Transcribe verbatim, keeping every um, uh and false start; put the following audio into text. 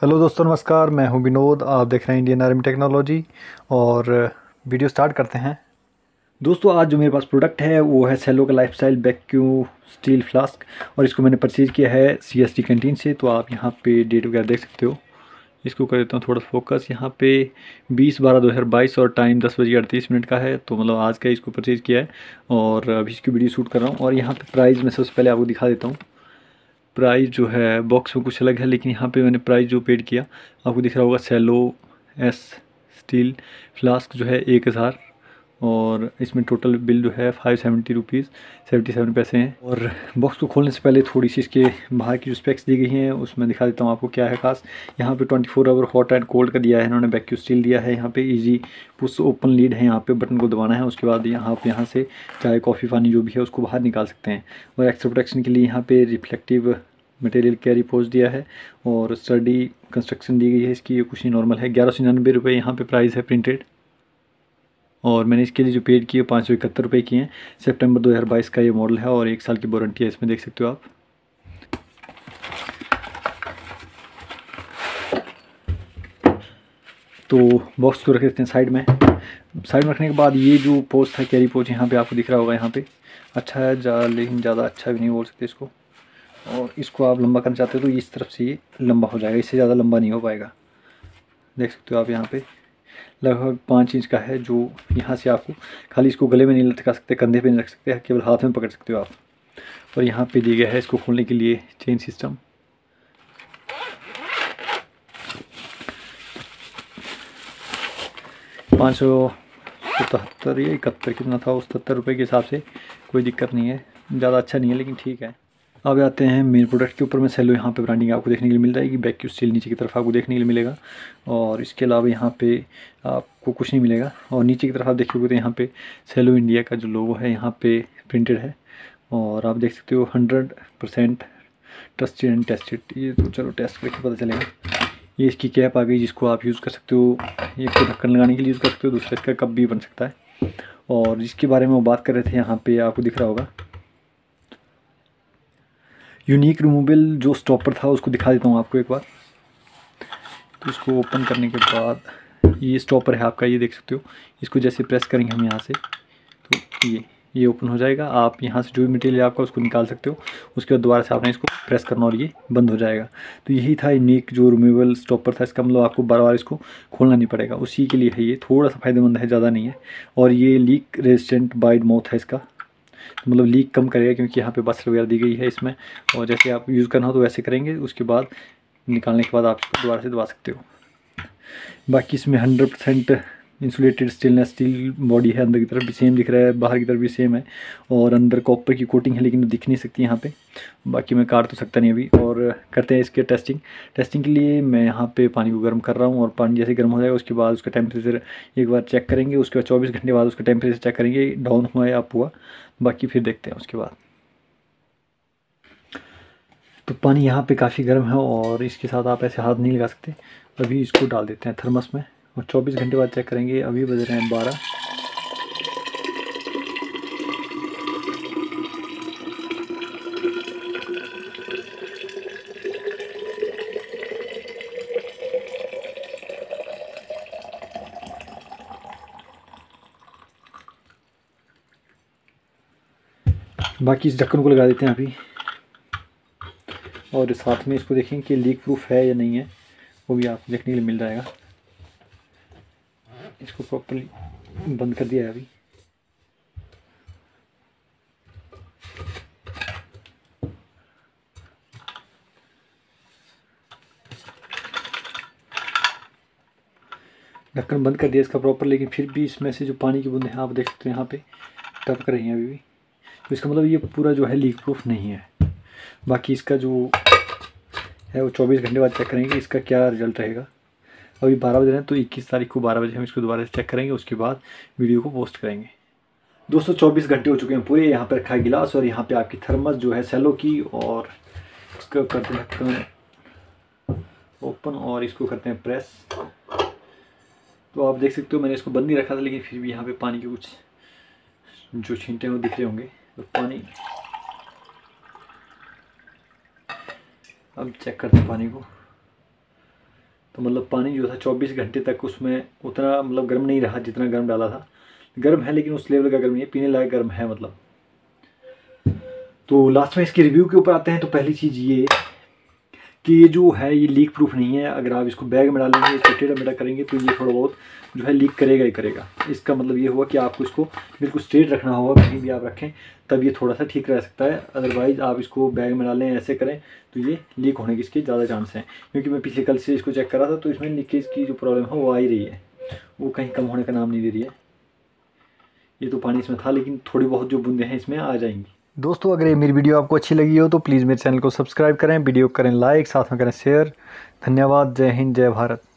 Hello दोस्तों, नमस्कार। मैं हूं विनोद, आप देख रहे हैं इंडियन आर्मी टेक्नोलॉजी और वीडियो स्टार्ट करते हैं। दोस्तों, आज जो मेरे पास प्रोडक्ट है वो है सेलो का लाइफस्टाइल वैक्यूम स्टील फ्लास्क और इसको मैंने परचेज़ किया है सीएसटी कैंटीन से। तो आप यहां पे डेट वगैरह देख सकते हो। इसको कर देता हूँ थोड़ा फोकस। यहाँ पे बीस बारह दो हज़ार बाईस और टाइम दस बजे अड़तीस मिनट का है, तो मतलब आज का इसको परचेज़ किया है और अभी इसकी वीडियो शूट कर रहा हूँ। और यहाँ पे प्राइस मैं सबसे पहले आपको दिखा देता हूँ। प्राइस जो है बॉक्स में कुछ अलग है, लेकिन यहाँ पे मैंने प्राइस जो पेड किया आपको दिख रहा होगा। सेलो एस स्टील फ्लास्क जो है एक हज़ार और इसमें टोटल बिल जो है five seventy rupees seventy seven पैसे हैं। और बॉक्स को खोलने से पहले थोड़ी सी इसके बाहर की जो स्पेक्स दी गई हैं उसमें दिखा देता हूँ आपको क्या है खास। यहाँ पे twenty four hour hot and cold का दिया है इन्होंने। वैक्यूम स्टील दिया है। यहाँ पे इजी पुश ओपन लीड है। यहाँ पे बटन को दबाना है, उसके बाद यहाँ आप यहाँ से चाय कॉफ़ी पानी जो भी है उसको बाहर निकाल सकते हैं। और एक्स्ट्रा प्रोटेक्शन के लिए यहाँ पे रिफ्लेक्टिव मटेरियल कैरी पोज दिया है और स्टडी कंस्ट्रक्शन दी गई है इसकी। ये कुछ नहीं नॉर्मल है। ग्यारह सौ निन्यानवे रुपये यहाँ पे प्राइस है प्रिंटेड। और मैंने इसके लिए जो पेड किए पाँच सौ इकहत्तर रुपये किए हैं। सितंबर दो हज़ार बाईस का ये मॉडल है और एक साल की वारंटी है इसमें, देख सकते हो आप। तो बॉक्स को रख देते हैं साइड में। साइड में रखने के बाद ये जो पोज था कैरी पोज यहाँ पे आपको दिख रहा होगा। यहाँ पे अच्छा है जा, लेकिन ज़्यादा अच्छा भी नहीं बोल सकते इसको। और इसको आप लंबा करना चाहते हो तो इस तरफ से ये लंबा हो जाएगा, इससे ज़्यादा लंबा नहीं हो पाएगा। देख सकते हो आप यहाँ पे लगभग पाँच इंच का है, जो यहाँ से आपको खाली इसको गले में नहीं लटका सकते, कंधे पे नहीं रख सकते, केवल हाथ में पकड़ सकते हो आप। और यहाँ पे दिया गया है इसको खोलने के लिए चेन सिस्टम। पाँच सौ सतहत्तर या इकहत्तर कितना था, उस सत्तर रुपये के हिसाब से कोई दिक्कत नहीं है, ज़्यादा अच्छा नहीं है लेकिन ठीक है। अब आते हैं मेन प्रोडक्ट के ऊपर में। सेलो यहाँ पे ब्रांडिंग आपको देखने के लिए मिल जाएगी। वैक्यूम स्टील नीचे की तरफ आपको देखने के लिए मिलेगा और इसके अलावा यहाँ पे आपको कुछ नहीं मिलेगा। और नीचे की तरफ आप देखोगे तो यहाँ पे सेलो इंडिया का जो लोगो है यहाँ पे प्रिंटेड है और आप देख सकते हो hundred percent trusted and tested. ये तो चलो टेस्ट करके पता चलेगा। ये इसकी कैप आ गई जिसको आप यूज़ कर सकते हो। एक तो ढक्कन लगाने के लिए यूज़ कर सकते हो, दूसरा इसका कप भी बन सकता है। और जिसके बारे में वो बात कर रहे थे यहाँ पे आपको दिख रहा होगा यूनिक रिमूवेबल जो स्टॉपर था, उसको दिखा देता हूँ आपको एक बार। तो इसको ओपन करने के बाद ये स्टॉपर है आपका, ये देख सकते हो। इसको जैसे प्रेस करेंगे हम यहाँ से तो ये ये ओपन हो जाएगा। आप यहाँ से जो भी मटेरियल आपका उसको निकाल सकते हो। उसके बाद दोबारा से आपने इसको प्रेस करना और ये बंद हो जाएगा। तो यही था यूनिक जो रिमूवेबल स्टॉपर था। इसका मतलब आपको बार बार इसको खोलना नहीं पड़ेगा, उसी के लिए है ये। थोड़ा सा फ़ायदेमंद है, ज़्यादा नहीं है। और ये लीक रेजिस्टेंट वाइड माउथ है इसका, तो मतलब लीक कम करेगा क्योंकि यहाँ पे बस वगैरह दी गई है इसमें। और जैसे आप यूज़ करना हो तो वैसे करेंगे, उसके बाद निकालने के बाद आप इसको दोबारा से दबा सकते हो। बाकी इसमें hundred percent insulated stainless steel body है। अंदर की तरफ भी सेम दिख रहा है, बाहर की तरफ भी सेम है। और अंदर कॉपर की कोटिंग है लेकिन दिख नहीं सकती यहाँ पे। बाकी मैं काट तो सकता नहीं अभी। और करते हैं इसके टेस्टिंग। टेस्टिंग के लिए मैं यहाँ पे पानी को गर्म कर रहा हूँ और पानी जैसे गर्म हो जाएगा उसके बाद उसका टेम्परेचर एक बार चेक करेंगे। उसके बाद चौबीस घंटे बाद उसका टेम्परेचर चेक करेंगे डाउन हुआ या अप हुआ। बाकी फिर देखते हैं उसके बाद। तो पानी यहाँ पे काफ़ी गर्म है और इसके साथ आप ऐसे हाथ नहीं लगा सकते। अभी इसको डाल देते हैं थर्मस में और चौबीस घंटे बाद चेक करेंगे। अभी बज रहे हैं बारह। बाकी इस ढक्कन को लगा देते हैं अभी और साथ में इसको देखेंगे कि लीक प्रूफ है या नहीं है, वो भी आपको देखने के लिए मिल जाएगा। इसको प्रॉपर्ली बंद कर दिया है अभी। ढक्कन बंद कर दिया इसका प्रॉपर, लेकिन फिर भी इसमें से जो पानी की बूंदें हैं आप देख सकते हो यहाँ पे टपक रही हैं अभी भी। तो इसका मतलब ये पूरा जो है लीक प्रूफ नहीं है। बाकी इसका जो है वो चौबीस घंटे बाद चेक करेंगे इसका क्या रिजल्ट रहेगा। अभी बारह बजे हैं तो इक्कीस तारीख को बारह बजे हम इसको दोबारा से चेक करेंगे, उसके बाद वीडियो को पोस्ट करेंगे। दोस्तों चौबीस घंटे हो चुके हैं पूरे। यहाँ पर रखा है गिलास और यहाँ पे आपकी थर्मस जो है सेलो की। और इसको करते हैं ओपन और इसको करते हैं प्रेस। तो आप देख सकते हो मैंने इसको बंद नहीं रखा था, लेकिन फिर भी यहाँ पे पानी के कुछ जो छींटे हैं वो दिख रहे होंगे। तो पानी अब चेक करते हैं पानी को। तो मतलब पानी जो था चौबीस घंटे तक उसमें उतना मतलब गर्म नहीं रहा जितना गर्म डाला था। गर्म है लेकिन उस लेवल का गर्म नहीं है, पीने लायक गर्म है मतलब। तो लास्ट में इसके रिव्यू के ऊपर आते हैं। तो पहली चीज़ ये कि ये जो है ये लीक प्रूफ नहीं है। अगर आप इसको बैग में डालेंगे, इसको टेढ़ा मेढ़ा करेंगे तो ये थोड़ा बहुत जो है लीक करेगा ही करेगा। इसका मतलब ये हुआ कि आपको इसको बिल्कुल स्ट्रेट रखना होगा, कहीं भी आप रखें तब ये थोड़ा सा ठीक रह सकता है। अदरवाइज़ आप इसको बैग में डालें ऐसे करें तो ये लीक होने के इसके ज़्यादा चांस हैं। क्योंकि मैं पिछले कल से इसको चेक करा था तो इसमें लीकेज की जो प्रॉब्लम है वो आ ही रही है, वो कहीं कम होने का नाम नहीं दे रही है। ये तो पानी इसमें था लेकिन थोड़ी बहुत जो बूंदें हैं इसमें आ जाएंगी। दोस्तों अगर ये मेरी वीडियो आपको अच्छी लगी हो तो प्लीज़ मेरे चैनल को सब्सक्राइब करें, वीडियो करें लाइक, साथ में करें शेयर। धन्यवाद। जय हिंद, जय भारत।